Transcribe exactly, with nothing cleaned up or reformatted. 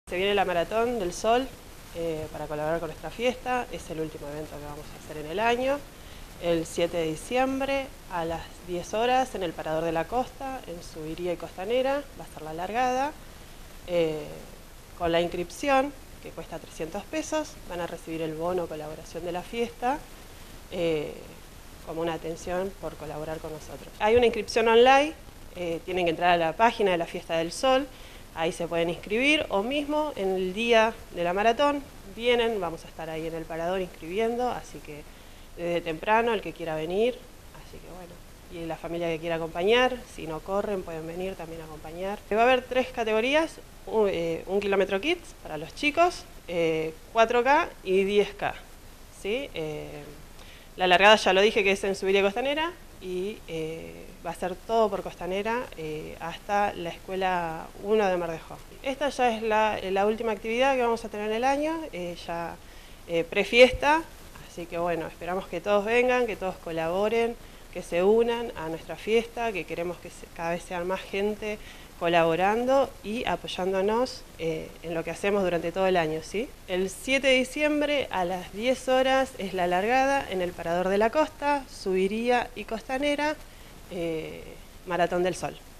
Se viene la Maratón del Sol eh, para colaborar con nuestra fiesta. Es el último evento que vamos a hacer en el año. El siete de diciembre a las diez horas en el Parador de la Costa, en Subiría y Costanera, va a ser la largada. Eh, con la inscripción, que cuesta trescientos pesos, van a recibir el bono colaboración de la fiesta, eh, como una atención por colaborar con nosotros. Hay una inscripción online, eh, tienen que entrar a la página de la Fiesta del Sol, ahí se pueden inscribir, o mismo en el día de la maratón vienen, vamos a estar ahí en el parador inscribiendo, así que desde temprano el que quiera venir, así que bueno, y la familia que quiera acompañar, si no corren pueden venir también a acompañar. Va a haber tres categorías, un, eh, un kilómetro kids para los chicos, eh, cuatro K y diez K, ¿sí? Eh, la largada ya lo dije que es en Subiría y Costanera y eh, va a ser todo por Costanera eh, hasta la escuela uno de Mar de Ajó. Esta ya es la, la última actividad que vamos a tener en el año, eh, ya eh, prefiesta, así que bueno, esperamos que todos vengan, que todos colaboren, que se unan a nuestra fiesta, que queremos que cada vez sean más gente colaborando y apoyándonos eh, en lo que hacemos durante todo el año, ¿sí? El siete de diciembre a las diez horas es la largada en el Parador de la Costa, Subiría y Costanera, eh, Maratón del Sol.